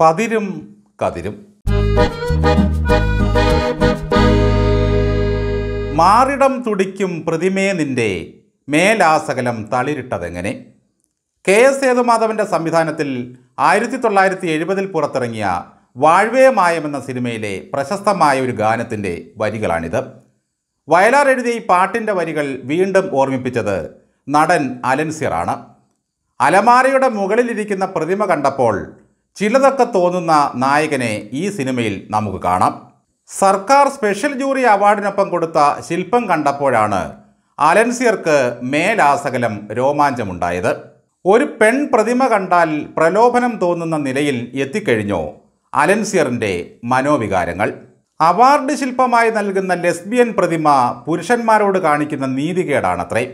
പതിരും കതിരും. മാറിടം തുടിക്കും പ്രതിമേ നിന്റെ മേലാസകലം തളിരിട്ടതെങ്ങനെ. KS സേതുമാധവൻ്റെ സംവിധാനത്തിൽ 1970 പുറത്തിറങ്ങിയ വാഴ്വേ മായം എന്ന സിനിമയിലെ പ്രശസ്തമായ ഒരു ഗാനത്തിൻ്റെ വരികളാണിത്. വയലാർ എഴുതിയ ഈ പാട്ടിൻ്റെ വരികൾ വീണ്ടും ഓർമ്മിപ്പിച്ചത് നടൻ അലൻസിയർ ആണ്. അലമാരയുടെ മുകളിലിരിക്കുന്ന പ്രതിമ കണ്ടപ്പോൾ ചിലതൊക്കെ തോന്നുന്ന നായകനെ ഈ സിനിമയിൽ നമുക്ക് കാണാം. സർക്കാർ സ്പെഷ്യൽ ജൂറി അവാർഡിനൊപ്പം കൊടുത്ത ശില്പം കണ്ടപ്പോഴാണ് അലൻസിയർക്ക് മേലാസകലം രോമാഞ്ചമുണ്ടായത്. ഒരു പെൺ പ്രതിമ കണ്ടാൽ പ്രലോഭനം തോന്നുന്ന നിലയിൽ എത്തിക്കഴിഞ്ഞോ അലൻസിയറിൻ്റെ മനോവികാരങ്ങൾ. അവാർഡ് ശില്പമായി നൽകുന്ന ലെസ്ബിയൻ പ്രതിമ പുരുഷന്മാരോട് കാണിക്കുന്ന നീതികേടാണത്രേ.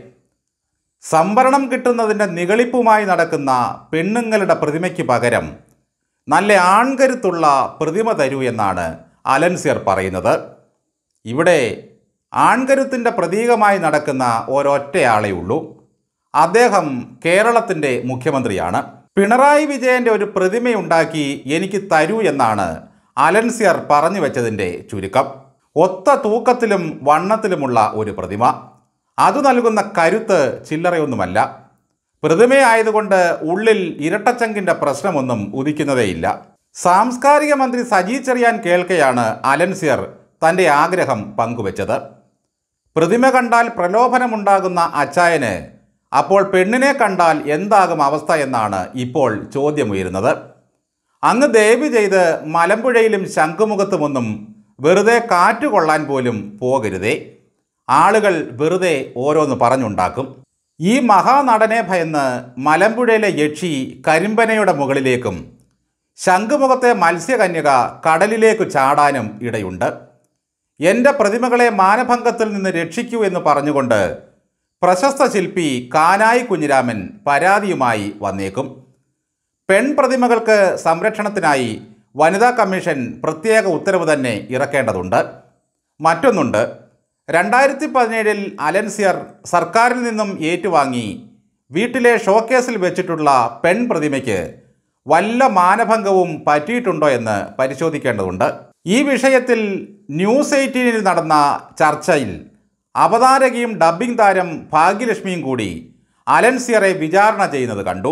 സംവരണം കിട്ടുന്നതിൻ്റെ നിഗളിപ്പുമായി നടക്കുന്ന പെണ്ണുങ്ങളുടെ പ്രതിമയ്ക്ക് പകരം നല്ല ആൺകരുത്തുള്ള പ്രതിമ തരൂ എന്നാണ് അലൻസിയർ പറയുന്നത്. ഇവിടെ ആൺകരുത്തിൻ്റെ പ്രതീകമായി നടക്കുന്ന ഒരൊറ്റയാളേ ഉള്ളൂ. അദ്ദേഹം കേരളത്തിൻ്റെ മുഖ്യമന്ത്രിയാണ്. പിണറായി വിജയൻ്റെ ഒരു പ്രതിമയുണ്ടാക്കി എനിക്ക് തരൂ എന്നാണ് അലൻസിയർ പറഞ്ഞു വെച്ചതിൻ്റെ ചുരുക്കം. ഒത്ത തൂക്കത്തിലും വണ്ണത്തിലുമുള്ള ഒരു പ്രതിമ. അത് നൽകുന്ന കരുത്ത് ചില്ലറയൊന്നുമല്ല. പ്രതിമയായതുകൊണ്ട് ഉള്ളിൽ ഇരട്ടച്ചങ്കിൻ്റെ പ്രശ്നമൊന്നും ഉദിക്കുന്നതേയില്ല. സാംസ്കാരിക മന്ത്രി സജി ചെറിയാൻ കേൾക്കെയാണ് അലൻസിയർ തൻ്റെ ആഗ്രഹം പങ്കുവച്ചത്. പ്രതിമ കണ്ടാൽ പ്രലോഭനമുണ്ടാകുന്ന അച്ചായന് അപ്പോൾ പെണ്ണിനെ കണ്ടാൽ എന്താകും അവസ്ഥ എന്നാണ് ഇപ്പോൾ ചോദ്യമുയരുന്നത്. അങ്ങ് ദയവ് ചെയ്ത് മലമ്പുഴയിലും ശംഖുമുഖത്തുമൊന്നും വെറുതെ കാറ്റുകൊള്ളാൻ പോലും പോകരുതേ. ആളുകൾ വെറുതെ ഓരോന്ന് പറഞ്ഞുണ്ടാക്കും. ഈ മഹാനടനെ ഭയന്ന് മലമ്പുഴയിലെ യക്ഷി കരിമ്പനയുടെ മുകളിലേക്കും ശംഖുമുഖത്തെ മത്സ്യകന്യക കടലിലേക്ക് ചാടാനും ഇടയുണ്ട്. എൻ്റെ പ്രതിമകളെ മാനഭംഗത്തിൽ നിന്ന് രക്ഷിക്കൂ എന്ന് പറഞ്ഞുകൊണ്ട് പ്രശസ്ത ശില്പി കാനായി കുഞ്ഞിരാമൻ പരാതിയുമായി വന്നേക്കും. പെൺപ്രതിമകൾക്ക് സംരക്ഷണത്തിനായി വനിതാ കമ്മീഷൻ പ്രത്യേക ഉത്തരവ് തന്നെ ഇറക്കേണ്ടതുണ്ട്. മറ്റൊന്നുണ്ട്, 2017 അലൻസിയർ സർക്കാരിൽ നിന്നും ഏറ്റുവാങ്ങി വീട്ടിലെ ഷോക്കേസിൽ വെച്ചിട്ടുള്ള പെൺപ്രതിമയ്ക്ക് വല്ല മാനഭംഗവും പറ്റിയിട്ടുണ്ടോ എന്ന് പരിശോധിക്കേണ്ടതുണ്ട്. ഈ വിഷയത്തിൽ ന്യൂസ് 18 നടന്ന ചർച്ചയിൽ അവതാരകയും ഡബ്ബിംഗ് താരം ഭാഗ്യലക്ഷ്മിയും കൂടി അലൻസിയറെ വിചാരണ ചെയ്യുന്നത് കണ്ടു.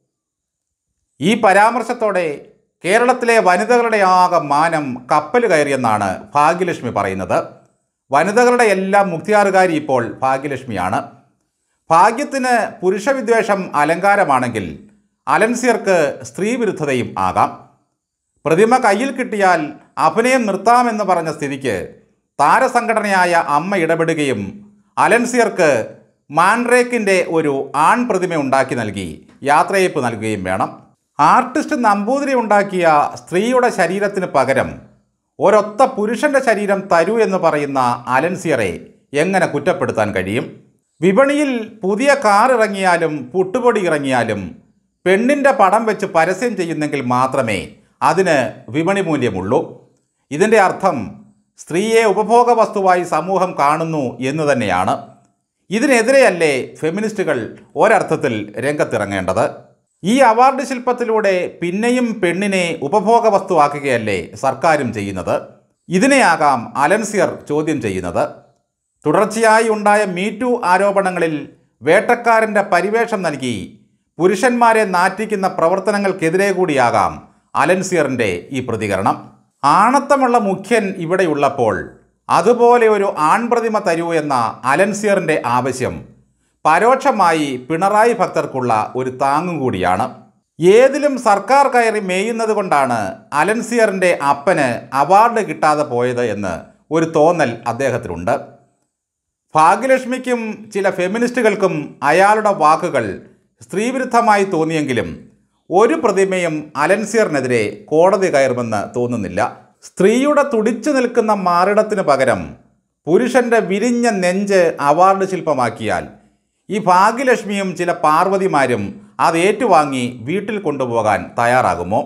ഈ പരാമർശത്തോടെ കേരളത്തിലെ വനിതകളുടെ ആകെ മാനം കപ്പൽ കയറിയെന്നാണ് ഭാഗ്യലക്ഷ്മി പറയുന്നത്. വനിതകളുടെ എല്ലാം മുക്തിയാറുകാരി ഇപ്പോൾ ഭാഗ്യലക്ഷ്മിയാണ്. ഭാഗ്യത്തിന് പുരുഷവിദ്വേഷം അലങ്കാരമാണെങ്കിൽ അലൻസിയർക്ക് സ്ത്രീവിരുദ്ധതയും ആകാം. പ്രതിമ കയ്യിൽ കിട്ടിയാൽ അഭിനയം നിർത്താമെന്ന് പറഞ്ഞ സ്ഥിതിക്ക് താരസംഘടനയായ അമ്മ ഇടപെടുകയും അലൻസിയർക്ക് മാൻഡ്രേക്കിൻ്റെ ഒരു ആൺ പ്രതിമ ഉണ്ടാക്കി നൽകി യാത്രയയപ്പ് നൽകുകയും വേണം. ആർട്ടിസ്റ്റ് നമ്പൂതിരി ഉണ്ടാക്കിയ സ്ത്രീയുടെ ശരീരത്തിന് പകരം ഒരൊത്ത പുരുഷൻ്റെ ശരീരം തരൂ എന്ന് പറയുന്ന അലൻസിയറെ എങ്ങനെ കുറ്റപ്പെടുത്താൻ കഴിയും? വിപണിയിൽ പുതിയ കാർ ഇറങ്ങിയാലും പുട്ടുപൊടി ഇറങ്ങിയാലും പെണ്ണിൻ്റെ പടം വെച്ച് പരസ്യം ചെയ്യുന്നെങ്കിൽ മാത്രമേ അതിന് വിപണി മൂല്യമുള്ളൂ. ഇതിൻ്റെ അർത്ഥം സ്ത്രീയെ ഉപഭോഗ വസ്തുവായി സമൂഹം കാണുന്നു എന്ന് തന്നെയാണ്. ഇതിനെതിരെയല്ലേ ഫെമിനിസ്റ്റുകൾ ഒരർത്ഥത്തിൽ രംഗത്തിറങ്ങേണ്ടത്? ഈ അവാർഡ് ശില്പത്തിലൂടെ പിന്നെയും പെണ്ണിനെ ഉപഭോഗ വസ്തുവാക്കുകയല്ലേ സർക്കാരും ചെയ്യുന്നത്? ഇതിനെയാകാം അലൻസിയർ ചോദ്യം ചെയ്യുന്നത്. തുടർച്ചയായി ഉണ്ടായ മീറ്റു ആരോപണങ്ങളിൽ വേട്ടക്കാരൻ്റെ പരിവേഷം നൽകി പുരുഷന്മാരെ നാറ്റിക്കുന്ന പ്രവർത്തനങ്ങൾക്കെതിരെ കൂടിയാകാം അലൻസിയറിൻ്റെ ഈ പ്രതികരണം. ആണത്തമുള്ള മുഖ്യൻ ഇവിടെയുള്ളപ്പോൾ അതുപോലെ ഒരു ആൺപ്രതിമ തരൂ എന്ന അലൻസിയറിൻ്റെ ആവശ്യം പരോക്ഷമായി പിണറായി ഭക്തർക്കുള്ള ഒരു താങ്ങും കൂടിയാണ്. ഏതിലും സർക്കാർ കയറി മേയുന്നത് കൊണ്ടാണ് അലൻസിയറിൻ്റെ അപ്പന് അവാർഡ് കിട്ടാതെ പോയത് എന്ന് ഒരു തോന്നൽ അദ്ദേഹത്തിനുണ്ട്. ഭാഗ്യലക്ഷ്മിക്കും ചില ഫെമിനിസ്റ്റുകൾക്കും അയാളുടെ വാക്കുകൾ സ്ത്രീവിരുദ്ധമായി തോന്നിയെങ്കിലും ഒരു പ്രതിമയും അലൻസിയറിനെതിരെ കോടതി കയറുമെന്ന് തോന്നുന്നില്ല. സ്ത്രീയുടെ തുടിച്ചു നിൽക്കുന്ന മാറിടത്തിന് പകരം പുരുഷൻ്റെ വിരിഞ്ഞ നെഞ്ച് അവാർഡ് ശില്പമാക്കിയാൽ ഈ ഭാഗ്യലക്ഷ്മിയും ചില പാർവതിമാരും അത് ഏറ്റുവാങ്ങി വീട്ടിൽ കൊണ്ടുപോകാൻ തയ്യാറാകുമോ?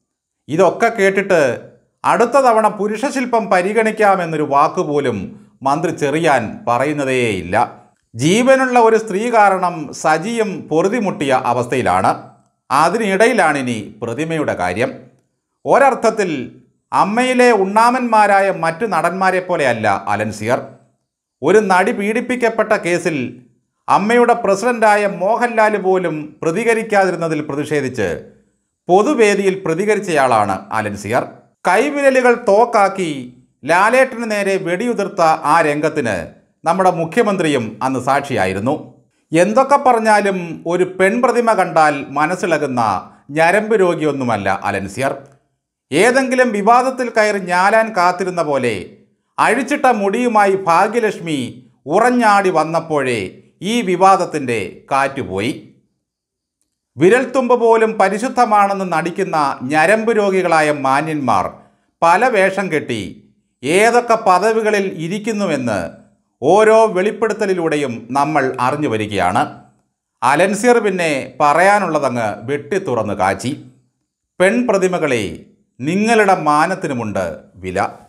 ഇതൊക്കെ കേട്ടിട്ട് അടുത്ത തവണ പുരുഷശില്പം പരിഗണിക്കാമെന്നൊരു വാക്കുപോലും മന്ത്രി ചെറിയാൻ പറയുന്നതേയില്ല. ജീവനുള്ള ഒരു സ്ത്രീ കാരണം സജിയും പൊറുതിമുട്ടിയ അവസ്ഥയിലാണ്. അതിനിടയിലാണിനി പ്രതിമയുടെ കാര്യം. ഒരർത്ഥത്തിൽ അമ്മയിലെ ഉണ്ണാമന്മാരായ മറ്റു നടന്മാരെ പോലെയല്ല അലൻസിയർ. ഒരു നടി പീഡിപ്പിക്കപ്പെട്ട കേസിൽ അമ്മയുടെ പ്രസിഡന്റായ മോഹൻലാൽ പോലും പ്രതികരിക്കാതിരുന്നതിൽ പ്രതിഷേധിച്ച് പൊതുവേദിയിൽ പ്രതികരിച്ചയാളാണ് അലൻസിയർ. കൈവിരലുകൾ തോക്കാക്കി ലാലേട്ടന് നേരെ വെടിയുതിർത്ത ആ രംഗത്തിന് നമ്മുടെ മുഖ്യമന്ത്രിയും അന്ന് സാക്ഷിയായിരുന്നു. എന്തൊക്കെ പറഞ്ഞാലും ഒരു പെൺപ്രതിമ കണ്ടാൽ മനസ്സിളകുന്ന ഞരമ്പ് രോഗിയൊന്നുമല്ല അലൻസിയർ. ഏതെങ്കിലും വിവാദത്തിൽ കയറി ഞാലാൻ കാത്തിരുന്ന പോലെ അഴിച്ചിട്ട മുടിയുമായി ഭാഗ്യലക്ഷ്മി ഉറഞ്ഞാടി വന്നപ്പോഴേ ഈ വിവാദത്തിൻ്റെ കാറ്റുപോയി. വിരൽത്തുമ്പ് പോലും പരിശുദ്ധമാണെന്ന് നടിക്കുന്ന ഞരമ്പ് രോഗികളായ മാന്യന്മാർ പല വേഷം കെട്ടി ഏതൊക്കെ പദവികളിൽ ഇരിക്കുന്നുവെന്ന് ഓരോ വെളിപ്പെടുത്തലിലൂടെയും നമ്മൾ അറിഞ്ഞു വരികയാണ്. അലൻസിയർ പിന്നെ പറയാനുള്ളതങ്ങ് വെട്ടിത്തുറന്ന് കാച്ചി. പെൺപ്രതിമകളെ, നിങ്ങളുടെ മാനത്തിനുമുണ്ട് വില.